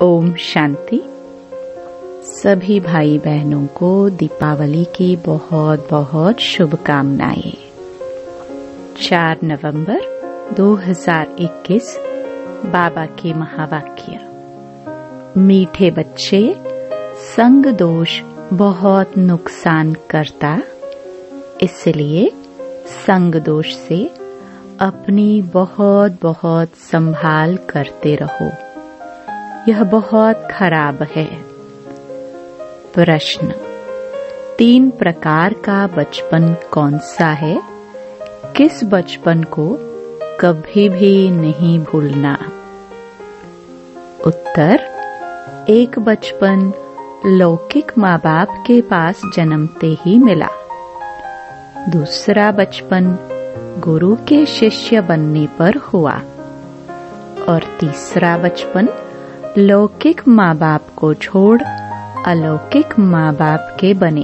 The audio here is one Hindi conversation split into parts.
ओम शांति। सभी भाई बहनों को दीपावली की बहुत बहुत शुभकामनाएं। 4 नवंबर 2021 बाबा के महावाक्य। मीठे बच्चे, संग दोष बहुत नुकसान करता, इसलिए संग दोष से अपनी बहुत बहुत संभाल करते रहो। यह बहुत खराब है। प्रश्न: 3 प्रकार का बचपन कौन सा है? किस बचपन को कभी भी नहीं भूलना? उत्तर: एक बचपन लौकिक माँ बाप के पास जन्मते ही मिला। दूसरा बचपन गुरु के शिष्य बनने पर हुआ और तीसरा बचपन लौकिक माँ बाप को छोड़ अलौकिक माँ बाप के बने।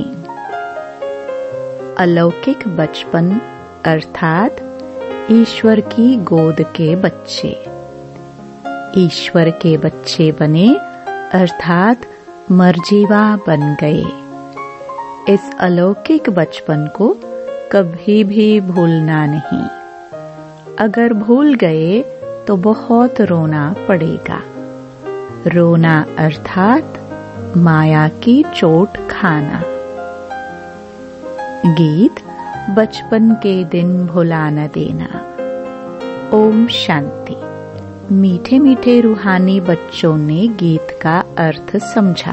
अलौकिक बचपन अर्थात ईश्वर की गोद के बच्चे। ईश्वर के बच्चे बने अर्थात मर्जीवा बन गए। इस अलौकिक बचपन को कभी भी भूलना नहीं। अगर भूल गए तो बहुत रोना पड़ेगा। रोना अर्थात माया की चोट खाना। गीत बचपन के दिन भुला न देना। ओम शांति। मीठे मीठे रूहानी बच्चों ने गीत का अर्थ समझा।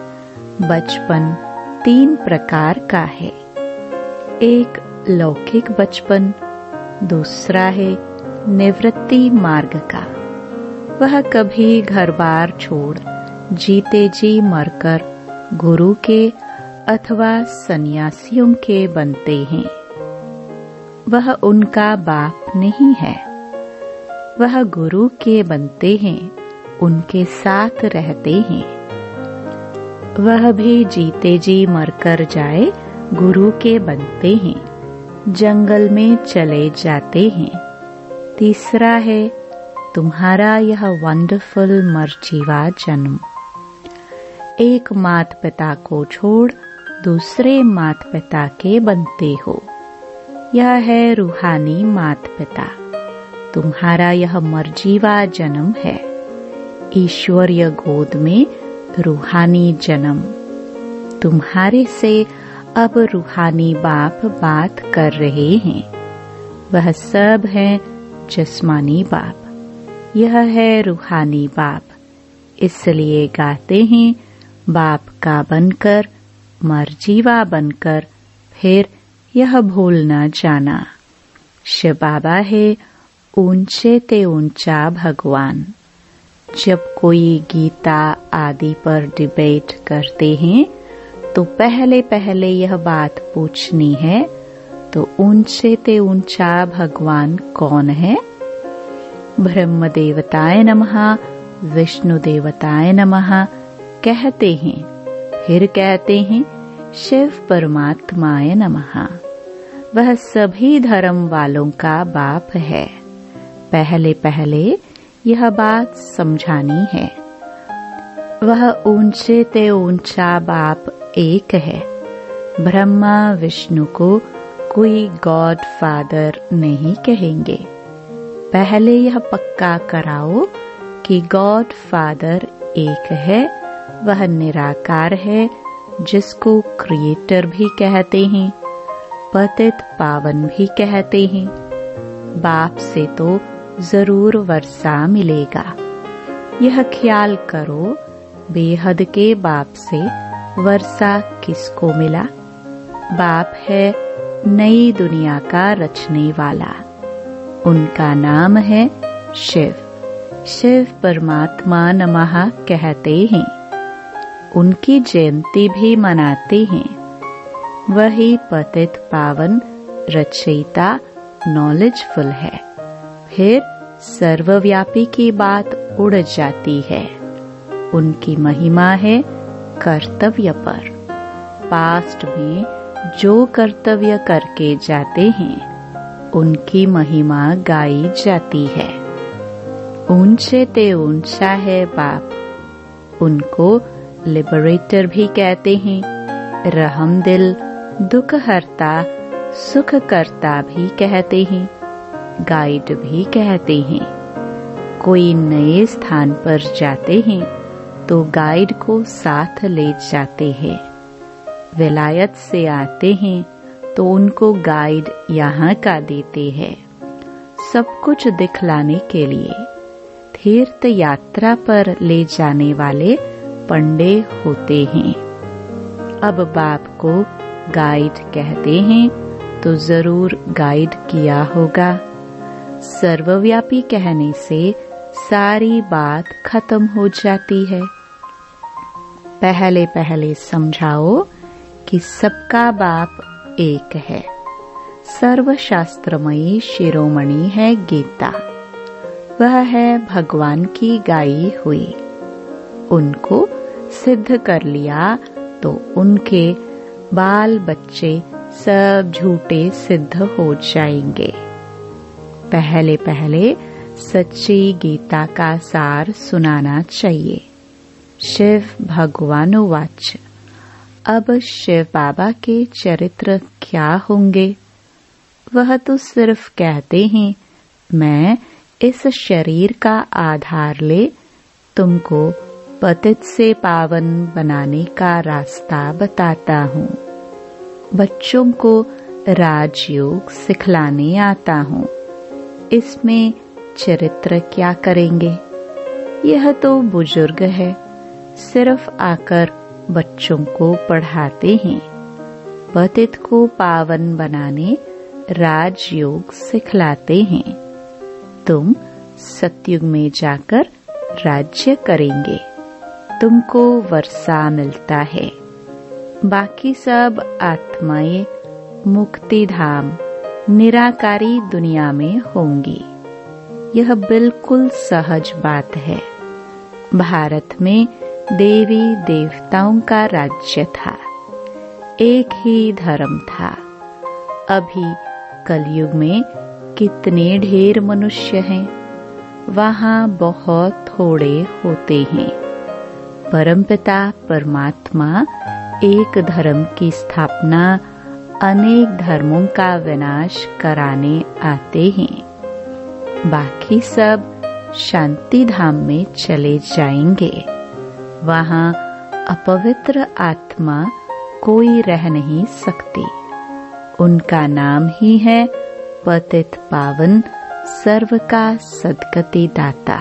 बचपन 3 प्रकार का है। एक लौकिक बचपन, दूसरा है निवृत्ति मार्ग का। वह कभी घर बार छोड़ जीते जी मरकर गुरु के अथवा सन्यासियों के बनते हैं। वह उनका बाप नहीं है। वह गुरु के बनते हैं, उनके साथ रहते हैं। वह भी जीते जी मरकर जाए गुरु के बनते हैं, जंगल में चले जाते हैं। तीसरा है तुम्हारा यह वंडरफुल मर्जीवा जन्म। एक माता पिता को छोड़ दूसरे माता पिता के बनते हो। यह है रूहानी माता पिता। तुम्हारा यह मर्जीवा जन्म है। ईश्वरीय गोद में रूहानी जन्म। तुम्हारे से अब रूहानी बाप बात कर रहे हैं। वह सब है जिस्मानी बाप। यह है रूहानी बाप। इसलिए गाते हैं बाप का बनकर, मर्जीवा बनकर, फिर यह भूल न जाना। शिव बाबा है ऊंचे ते ऊंचा भगवान। जब कोई गीता आदि पर डिबेट करते हैं तो पहले पहले यह बात पूछनी है, तो ऊंचे ते ऊंचा भगवान कौन है? ब्रह्म देवताय नमः, विष्णु देवताय नमः कहते हैं, फिर कहते हैं शिव परमात्माय नमः। वह सभी धर्म वालों का बाप है। पहले पहले यह बात समझानी है। वह ऊंचे ते ऊंचा बाप एक है। ब्रह्मा विष्णु को कोई गॉड फादर नहीं कहेंगे। पहले यह पक्का कराओ कि गॉड फादर एक है। वह निराकार है, जिसको क्रिएटर भी कहते हैं, पतित पावन भी कहते हैं। बाप से तो जरूर वर्षा मिलेगा। यह ख्याल करो, बेहद के बाप से वर्षा किसको मिला? बाप है नई दुनिया का रचने वाला। उनका नाम है शिव। शिव परमात्मा नमः कहते हैं। उनकी जयंती भी मनाते हैं। वही पतित पावन रचयिता नॉलेजफुल है। फिर सर्वव्यापी की बात उड़ जाती है। उनकी महिमा है कर्तव्य पर। पास्ट में जो कर्तव्य करके जाते हैं उनकी महिमा गाई जाती है। ऊंचे ते ऊंचा है बाप। उनको लिबरेटर भी कहते हैं, रहमदिल, दुख हरता, सुख करता भी कहते हैं, गाइड भी कहते हैं। कोई नए स्थान पर जाते हैं तो गाइड को साथ ले जाते हैं। विलायत से आते हैं तो उनको गाइड यहाँ का देते हैं, सब कुछ दिखलाने के लिए। तीर्थ यात्रा पर ले जाने वाले पंडे होते हैं। अब बाप को गाइड कहते हैं तो जरूर गाइड किया होगा। सर्वव्यापी कहने से सारी बात खत्म हो जाती है। पहले पहले समझाओ कि सबका बाप एक है। सर्वशास्त्रमयी शिरोमणि है गीता, वह है भगवान की गाई हुई। उनको सिद्ध कर लिया तो उनके बाल बच्चे सब झूठे सिद्ध हो जाएंगे। पहले पहले सच्ची गीता का सार सुनाना चाहिए। शिव भगवानुवाच। अब शिव बाबा के चरित्र क्या होंगे? वह तो सिर्फ कहते हैं, मैं इस शरीर का आधार ले तुमको पतित से पावन बनाने का रास्ता बताता हूँ। बच्चों को राजयोग सिखलाने आता हूँ। इसमें चरित्र क्या करेंगे? यह तो बुजुर्ग है, सिर्फ आकर बच्चों को पढ़ाते हैं। पतित को पावन बनाने राजयोग सिखलाते हैं। तुम सतयुग में जाकर राज्य करेंगे, तुमको वर्षा मिलता है। बाकी सब आत्माएं मुक्ति धाम निराकारी दुनिया में होंगी। यह बिल्कुल सहज बात है। भारत में देवी देवताओं का राज्य था, एक ही धर्म था। अभी कलयुग में कितने ढेर मनुष्य हैं, वहाँ बहुत थोड़े होते हैं। परमपिता परमात्मा एक धर्म की स्थापना, अनेक धर्मों का विनाश कराने आते हैं। बाकी सब शांति धाम में चले जाएंगे। वहाँ अपवित्र आत्मा कोई रह नहीं सकती। उनका नाम ही है पतित पावन, सर्व का सद्गति दाता।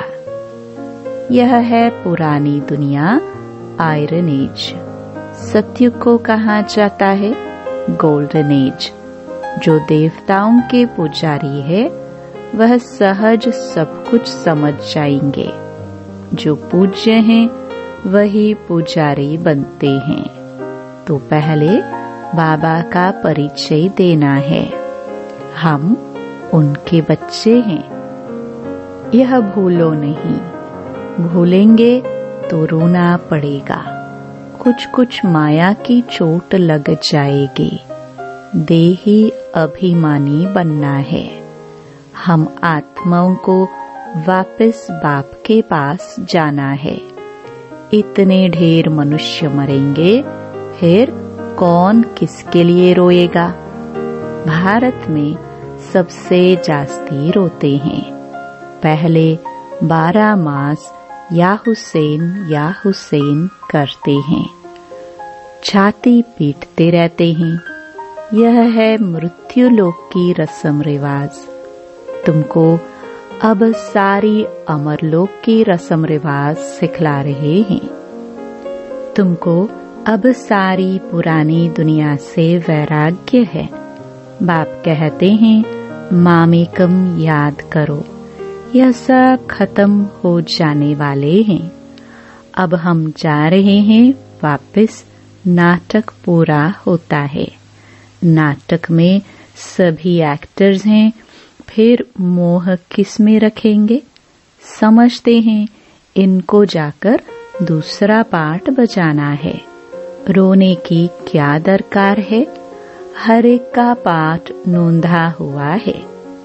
यह है पुरानी दुनिया, आयरन एज। सतयुग को कहा जाता है गोल्डन एज। जो देवताओं के पुजारी है वह सहज सब कुछ समझ जाएंगे। जो पूज्य हैं वही पुजारी बनते हैं। तो पहले बाबा का परिचय देना है। हम उनके बच्चे हैं, यह भूलो नहीं। भूलेंगे तो रोना पड़ेगा। कुछ कुछ माया की चोट लग जाएगी। देही अभिमानी बनना है। हम आत्माओं को वापस बाप के पास जाना है। इतने ढेर मनुष्य मरेंगे, फिर कौन किसके लिए रोएगा? भारत में सबसे जास्ती रोते हैं। पहले 12 मास या हुसैन करते हैं, छाती पीटते रहते हैं। यह है मृत्यु लोक की रस्म रिवाज। तुमको अब सारी अमरलोक की रस्म रिवाज सिखला रहे हैं। तुमको अब सारी पुरानी दुनिया से वैराग्य है। बाप कहते हैं मामेकम याद करो। यह सब खत्म हो जाने वाले हैं। अब हम जा रहे हैं वापस। नाटक पूरा होता है। नाटक में सभी एक्टर्स हैं, फिर मोह किस में रखेंगे? समझते हैं इनको जाकर दूसरा पार्ट बजाना है। रोने की क्या दरकार है? हर एक का पाठ नोंधा हुआ है।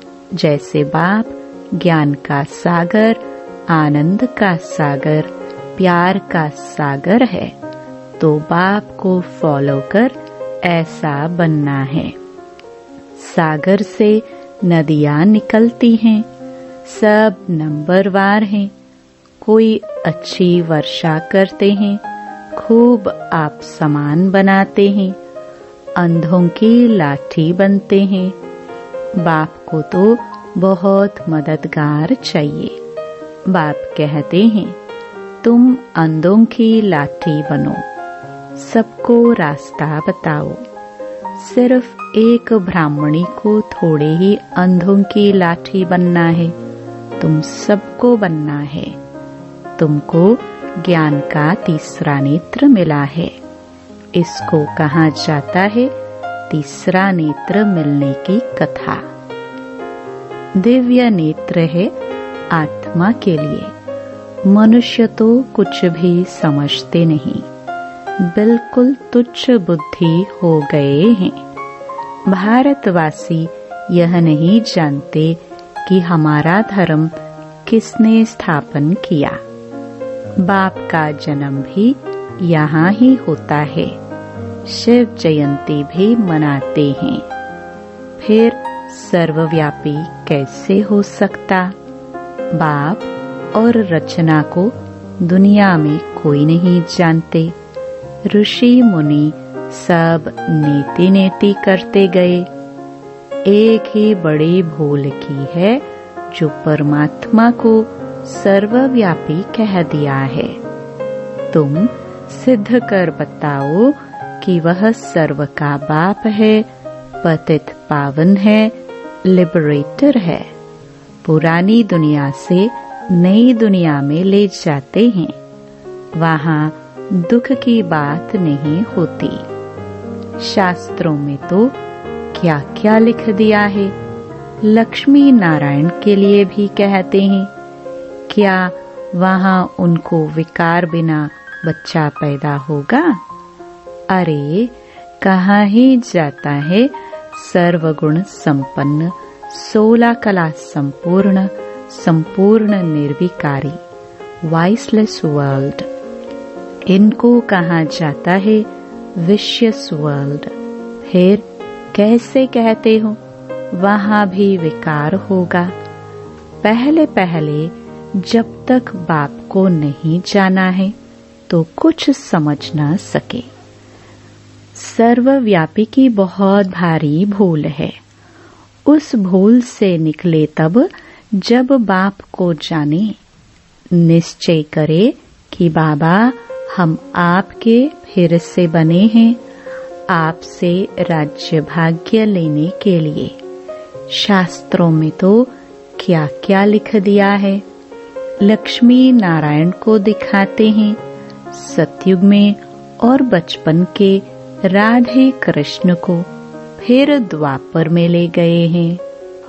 जैसे बाप ज्ञान का सागर, आनंद का सागर, प्यार का सागर है तो बाप को फॉलो कर ऐसा बनना है। सागर से नदियां निकलती हैं, सब नंबरवार हैं। कोई अच्छी वर्षा करते हैं, खूब आप सामान बनाते हैं, अंधों की लाठी बनते हैं। बाप को तो बहुत मददगार चाहिए। बाप कहते हैं तुम अंधों की लाठी बनो, सबको रास्ता बताओ। सिर्फ एक ब्राह्मणी को थोड़े ही अंधों की लाठी बनना है, तुम सबको बनना है। तुमको ज्ञान का तीसरा नेत्र मिला है। इसको कहा जाता है तीसरा नेत्र मिलने की कथा। दिव्य नेत्र है आत्मा के लिए। मनुष्य तो कुछ भी समझते नहीं, बिल्कुल तुच्छ बुद्धि हो गए हैं। भारतवासी यह नहीं जानते कि हमारा धर्म किसने स्थापन किया। बाप का जन्म भी यहाँ ही होता है। शिव जयंती भी मनाते हैं। फिर सर्वव्यापी कैसे हो सकता? बाप और रचना को दुनिया में कोई नहीं जानते। ऋषि मुनि सब नीति नेति करते गए। एक ही बड़ी भूल की है जो परमात्मा को सर्वव्यापी कह दिया है। तुम सिद्ध कर बताओ कि वह सर्व का बाप है, पतित पावन है, लिबरेटर है। पुरानी दुनिया से नई दुनिया में ले जाते हैं। वहाँ दुख की बात नहीं होती। शास्त्रों में तो क्या क्या लिख दिया है। लक्ष्मी नारायण के लिए भी कहते हैं। क्या वहाँ उनको विकार बिना बच्चा पैदा होगा? अरे कहाँ ही जाता है सर्वगुण संपन्न, 16 कला संपूर्ण, संपूर्ण निर्विकारी, वाइसलेस वर्ल्ड। इनको कहा जाता है विशियस वर्ल्ड। फिर कैसे कहते हो वहाँ भी विकार होगा? पहले पहले जब तक बाप को नहीं जाना है तो कुछ समझ ना सके। सर्वव्यापी की बहुत भारी भूल है। उस भूल से निकले तब जब बाप को जाने। निश्चय करे कि बाबा हम आपके फिर से बने हैं, आपसे राज्य भाग्य लेने के लिए। शास्त्रों में तो क्या क्या लिख दिया है। लक्ष्मी नारायण को दिखाते हैं सतयुग में और बचपन के राधे कृष्ण को फिर द्वापर में ले गए हैं।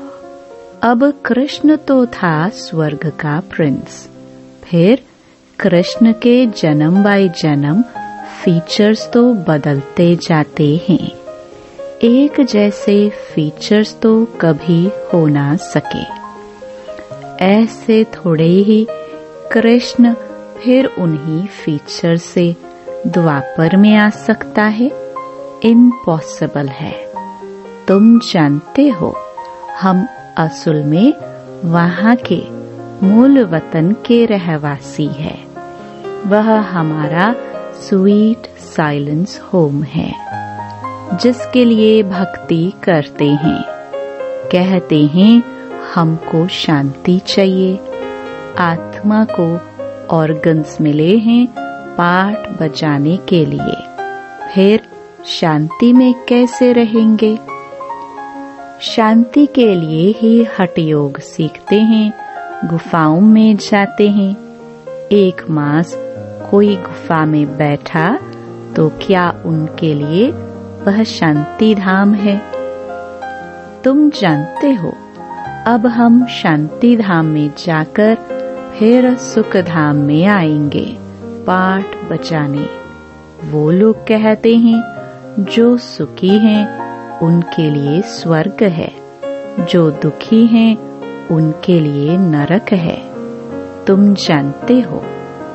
अब कृष्ण तो था स्वर्ग का प्रिंस। फिर कृष्ण के जन्म बाय जन्म फीचर्स तो बदलते जाते हैं। एक जैसे फीचर्स तो कभी हो ना सके। ऐसे थोड़े ही कृष्ण फिर उन्हीं फीचर से द्वापर में आ सकता है? इम्पॉसिबल है। तुम जानते हो हम असल में वहाँ के मूल वतन के रहवासी है। वह हमारा स्वीट साइलेंस होम है, जिसके लिए भक्ति करते हैं। कहते हैं हमको शांति चाहिए। आत्मा को ऑर्गन्स मिले हैं पाठ बजाने के लिए। फिर शांति में कैसे रहेंगे? शांति के लिए ही हठ योग सीखते हैं, गुफाओं में जाते हैं। एक मास कोई गुफा में बैठा तो क्या उनके लिए वह शांति धाम है? तुम जानते हो अब हम शांति धाम में जाकर फिर सुख धाम में आएंगे पाठ बचाने। वो लोग कहते हैं जो सुखी हैं उनके लिए स्वर्ग है, जो दुखी हैं उनके लिए नरक है। तुम जानते हो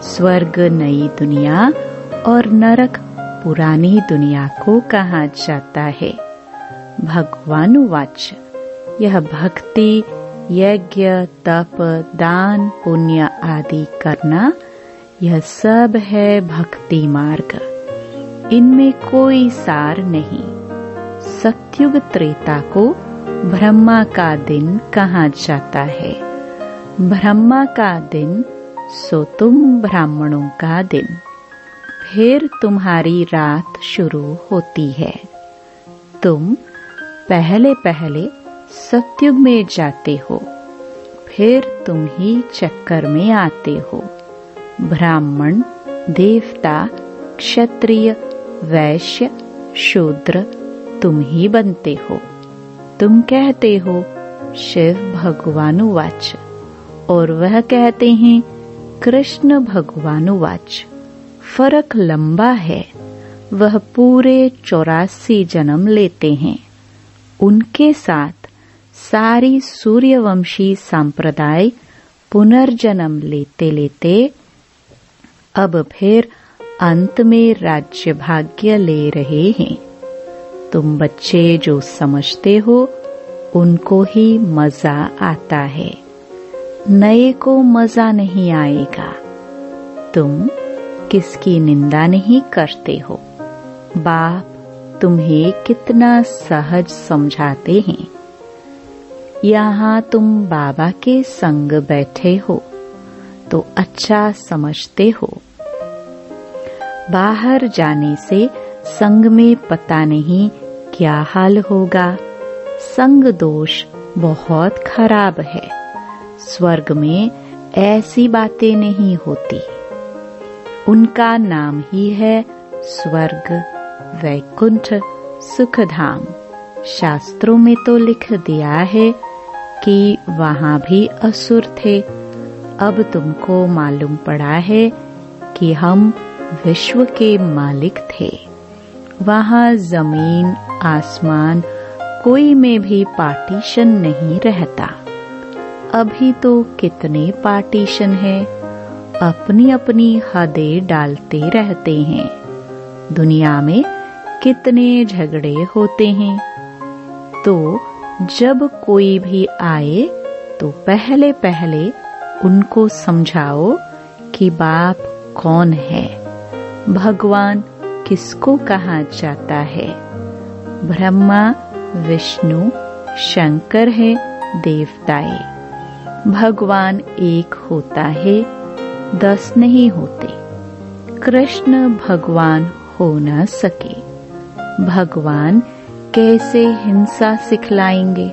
स्वर्ग नई दुनिया और नरक पुरानी दुनिया को कहा जाता है। भगवानुवाच, यह भक्ति, यज्ञ, तप, दान, पुण्य आदि करना, यह सब है भक्ति मार्ग। इनमें कोई सार नहीं। सतयुग त्रेता को ब्रह्मा का दिन कहा जाता है। ब्रह्मा का दिन सो तुम ब्राह्मणों का दिन। फिर तुम्हारी रात शुरू होती है। तुम पहले पहले सतयुग में जाते हो, फिर तुम ही चक्कर में आते हो। ब्राह्मण, देवता, क्षत्रिय, वैश्य, शूद्र तुम ही बनते हो। तुम कहते हो शिव भगवानुवाच, और वह कहते हैं कृष्ण भगवानुवाच। फर्क लंबा है। वह पूरे 84 जन्म लेते हैं। उनके साथ सारी सूर्यवंशी संप्रदाय पुनर्जन्म लेते लेते अब फिर अंत में राज्य भाग्य ले रहे हैं। तुम बच्चे जो समझते हो उनको ही मजा आता है, नए को मजा नहीं आएगा। तुम किसकी निंदा नहीं करते हो। बाप तुम्हें कितना सहज समझाते हैं। यहाँ तुम बाबा के संग बैठे हो तो अच्छा समझते हो। बाहर जाने से संग में पता नहीं क्या हाल होगा। संग दोष बहुत खराब है। स्वर्ग में ऐसी बातें नहीं होती। उनका नाम ही है स्वर्ग, वैकुंठ, सुखधाम। शास्त्रों में तो लिख दिया है कि वहाँ भी असुर थे। अब तुमको मालूम पड़ा है कि हम विश्व के मालिक थे। वहाँ जमीन, आसमान, कोई में भी पार्टीशन नहीं रहता। अभी तो कितने पार्टीशन है, अपनी अपनी हदें डालते रहते हैं। दुनिया में कितने झगड़े होते हैं। तो जब कोई भी आए तो पहले पहले उनको समझाओ कि बाप कौन है, भगवान किसको कहा जाता है। ब्रह्मा, विष्णु, शंकर है देवताएं। भगवान एक होता है, 10 नहीं होते। कृष्ण भगवान हो न सके। भगवान कैसे हिंसा सिखलाएंगे।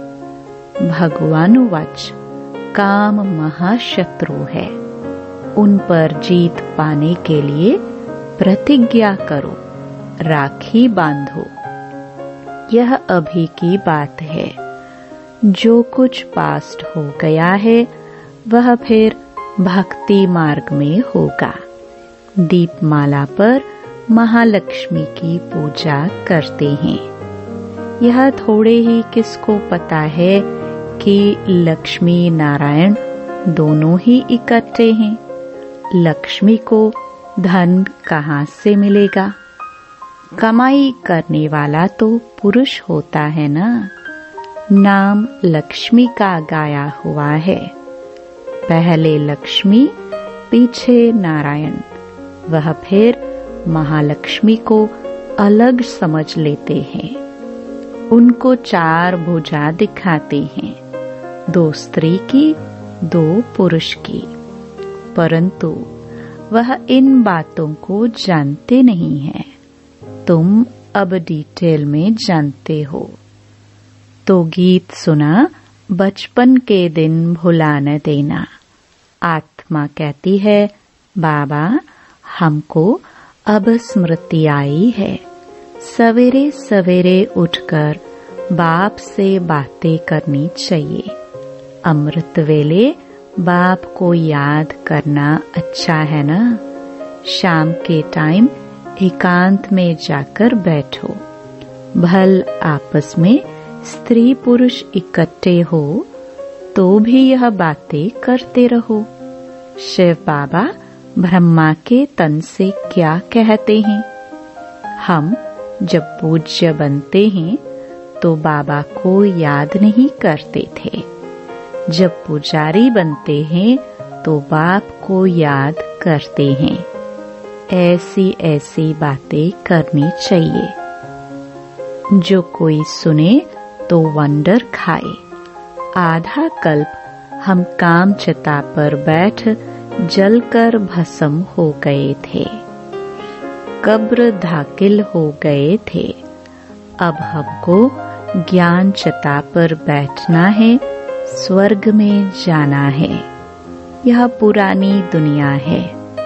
भगवानुवाच, काम महाशत्रु है। उन पर जीत पाने के लिए प्रतिज्ञा करो, राखी बांधो। यह अभी की बात है। जो कुछ पास्ट हो गया है वह फिर भक्ति मार्ग में होगा। दीपमाला पर महालक्ष्मी की पूजा करते हैं। यह थोड़े ही किसको पता है कि लक्ष्मी नारायण दोनों ही इकट्ठे हैं। लक्ष्मी को धन कहाँ से मिलेगा। कमाई करने वाला तो पुरुष होता है ना। नाम लक्ष्मी का गाया हुआ है। पहले लक्ष्मी, पीछे नारायण। वह फिर महालक्ष्मी को अलग समझ लेते हैं। उनको 4 भुजा दिखाते हैं, 2 स्त्री की, 2 पुरुष की। परंतु वह इन बातों को जानते नहीं हैं। तुम अब डिटेल में जानते हो। तो गीत सुना, बचपन के दिन भुला न देना। आत्मा कहती है, बाबा हमको अब स्मृति आई है। सवेरे सवेरे उठकर बाप से बातें करनी चाहिए। अमृत वेले बाप को याद करना अच्छा है ना। शाम के टाइम एकांत में जाकर बैठो। भल आपस में स्त्री पुरुष इकट्ठे हो तो भी यह बातें करते रहो। शिव बाबा ब्रह्मा के तन से क्या कहते हैं? हम जब पूज्य बनते हैं तो बाबा को याद नहीं करते थे। जब पुजारी बनते हैं तो बाप को याद करते हैं। ऐसी ऐसी बातें करनी चाहिए। जो कोई सुने तो वंडर खाए। आधा कल्प हम काम चिता पर बैठ जलकर भस्म हो गए थे, कब्र धाकिल हो गए थे। अब हमको ज्ञान चिता पर बैठना है, स्वर्ग में जाना है। यह पुरानी दुनिया है।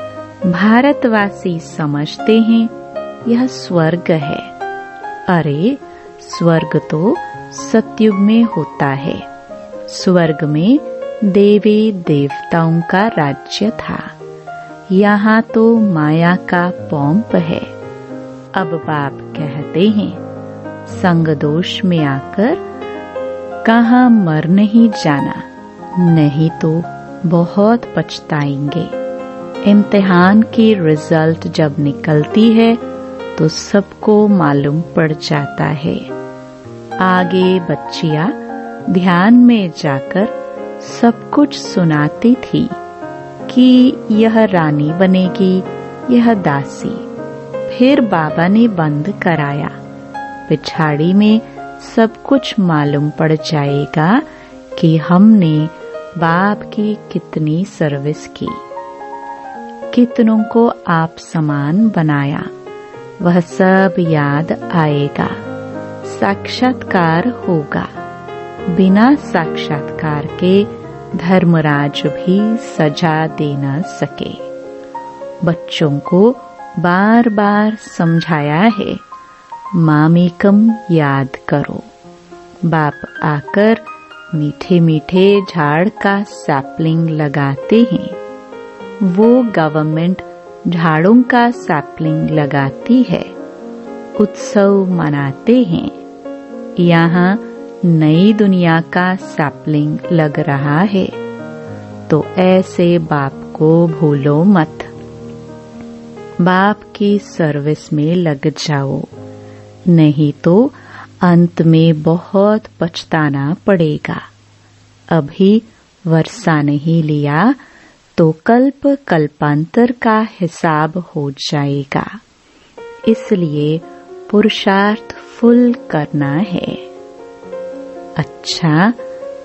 भारतवासी समझते हैं यह स्वर्ग है। अरे स्वर्ग तो सतयुग में होता है। स्वर्ग में देवी देवताओं का राज्य था। यहाँ तो माया का पोंप है। अब बाप कहते हैं संग दोष में आकर कहाँ मर नहीं जाना, नहीं तो बहुत पछताएंगे। इम्तिहान की रिजल्ट जब निकलती है तो सबको मालूम पड़ जाता है। आगे बच्चियां ध्यान में जाकर सब कुछ सुनाती थी कि यह रानी बनेगी, यह दासी। फिर बाबा ने बंद कराया। पिछाड़ी में सब कुछ मालूम पड़ जाएगा कि हमने बाप की कितनी सर्विस की, कितनों को आप समान बनाया। वह सब याद आएगा। साक्षात्कार होगा। बिना साक्षात्कार के धर्मराज भी सजा दे न सके। बच्चों को बार बार समझाया है, मामेकम याद करो। बाप आकर मीठे मीठे झाड़ का सैपलिंग लगाते हैं। वो गवर्नमेंट झाड़ों का सैपलिंग लगाती है। उत्सव मनाते हैं। यहाँ नई दुनिया का सैपलिंग लग रहा है। तो ऐसे बाप को भूलो मत। बाप की सर्विस में लग जाओ, नहीं तो अंत में बहुत पछताना पड़ेगा। अभी वर्षा नहीं लिया तो कल्प कल्पांतर का हिसाब हो जाएगा। इसलिए पुरुषार्थ फुल करना है। अच्छा,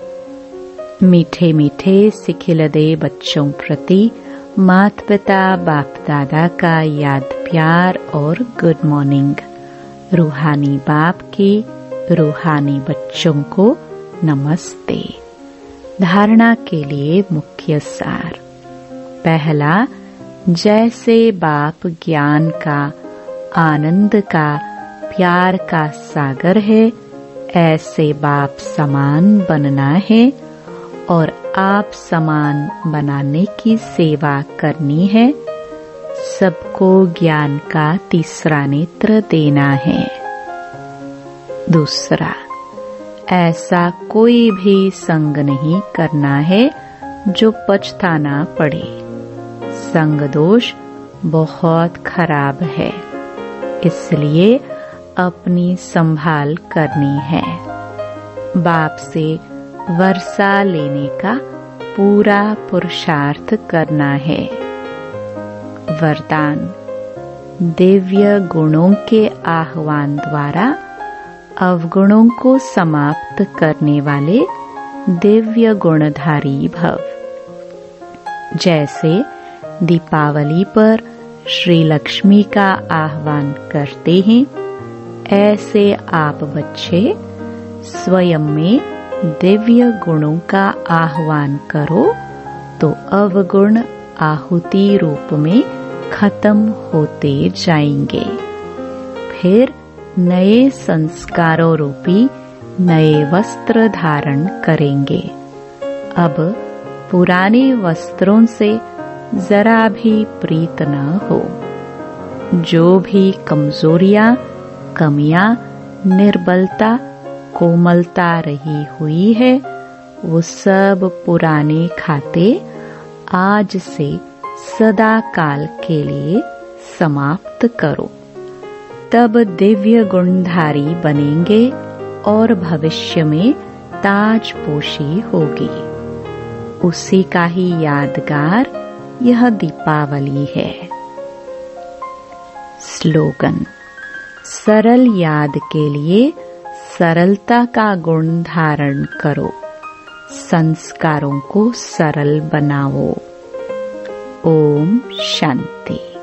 मीठे मीठे सिखिलदे बच्चों प्रति माता पिता बाप दादा का याद प्यार और गुड मॉर्निंग। रूहानी बाप की रूहानी बच्चों को नमस्ते। धारणा के लिए मुख्य सार। पहला, जैसे बाप ज्ञान का, आनंद का, प्यार का सागर है, ऐसे बाप समान बनना है और आप समान बनाने की सेवा करनी है। सबको ज्ञान का तीसरा नेत्र देना है। दूसरा, ऐसा कोई भी संग नहीं करना है जो पछताना पड़े। संग दोष बहुत खराब है, इसलिए अपनी संभाल करनी है। बाप से वर्षा लेने का पूरा पुरुषार्थ करना है। वरदान, दिव्य गुणों के आह्वान द्वारा अवगुणों को समाप्त करने वाले दिव्य गुणधारी भव। जैसे दीपावली पर श्री लक्ष्मी का आह्वान करते हैं, ऐसे आप बच्चे स्वयं में दिव्य गुणों का आह्वान करो तो अवगुण आहुति रूप में खत्म होते जाएंगे। फिर नए संस्कारों रूपी नए वस्त्र धारण करेंगे। अब पुराने वस्त्रों से जरा भी प्रीत न हो। जो भी कमजोरियां, कमियां, निर्बलता, कोमलता रही हुई है, वो सब पुराने खाते आज से सदा काल के लिए समाप्त करो। तब दिव्य गुणधारी बनेंगे और भविष्य में ताजपोशी होगी। उसी का ही यादगार यह दीपावली है। स्लोगन: सरल याद के लिए सरलता का गुण धारण करो, संस्कारों को सरल बनाओ। ओम शांति।